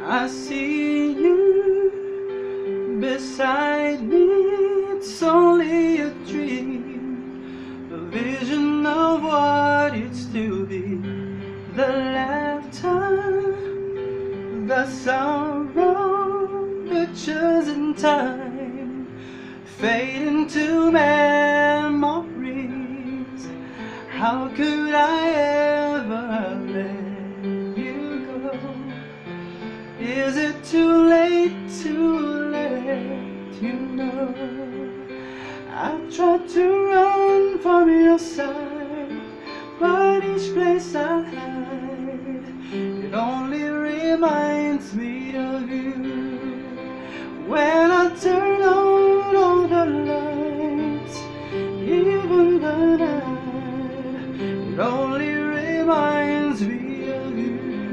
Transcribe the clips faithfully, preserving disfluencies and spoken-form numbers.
I see you beside me. It's only a dream, a vision of what it's to be. The laughter, the sorrow, pictures in time fade into memories. How could I ever let you go? Is it too late to let you know? I tried to run from your side, but each place I hide, it only reminds me of you. When I turn on all the lights, even the night, it only reminds me of you.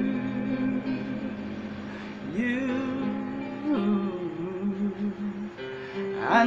You, I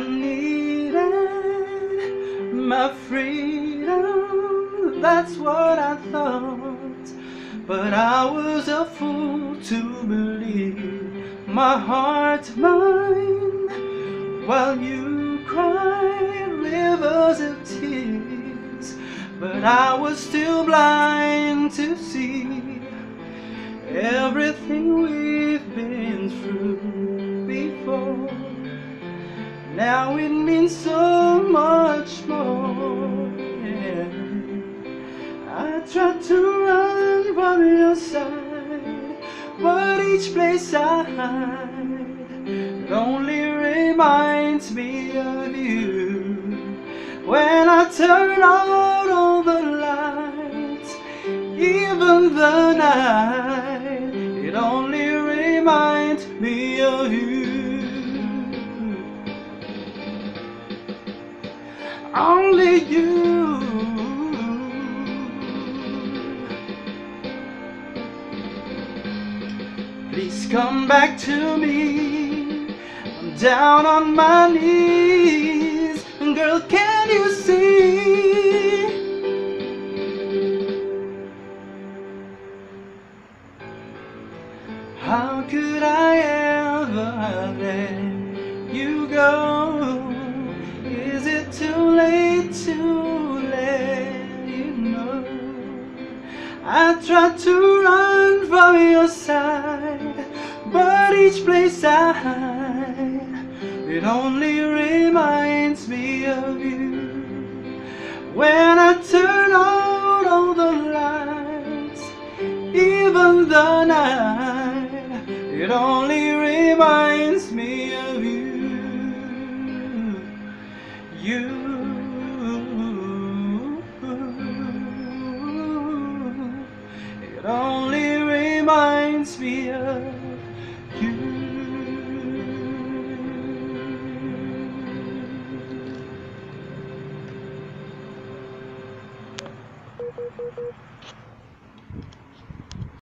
needed my freedom, that's what I thought. But I was a fool to believe my heart mine, while you cried rivers of tears. But I was still blind to see everything we've been through before. Now it means so much more, yeah. I tried to run from your side, but each place I hide, it only reminds me of you. When I turn out all the lights, even the night, it only reminds me of you. Only you. Please come back to me. I'm down on my knees, and girl, can you see? How could I ever let you go? Is it too late to let you know? I tried to run from your side, but each place I hide, it only reminds me of you. When I turn out all the lights, even the night, it only reminds me of you. You, it only reminds me of you.